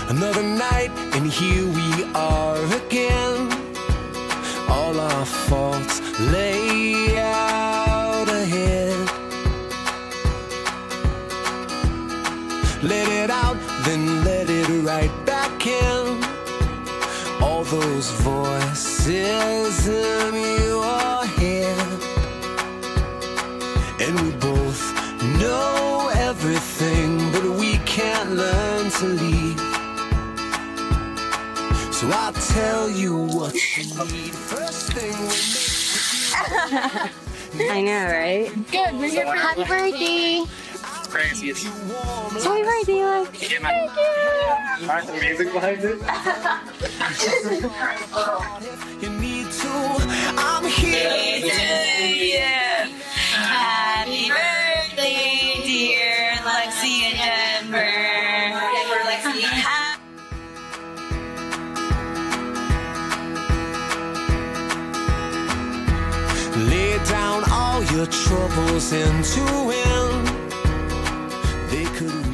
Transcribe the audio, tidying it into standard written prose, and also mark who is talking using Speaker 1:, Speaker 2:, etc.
Speaker 1: Another night, and here we are again. All our faults lay out ahead. Let it out, then let it right back in. All those voices in your head. And we both know everything, but we can't learn to leave. So I'll tell you what you need. First thing we
Speaker 2: I know, right?
Speaker 3: Good, we're here for happy birthday.
Speaker 4: Crazy. It's
Speaker 2: Happy birthday, Mike.
Speaker 4: Thank you. The music behind it.
Speaker 1: you need to, I'm here.
Speaker 5: Yeah. Happy birthday, dear Lexi and Denver.
Speaker 1: Lay down all your troubles into him. They could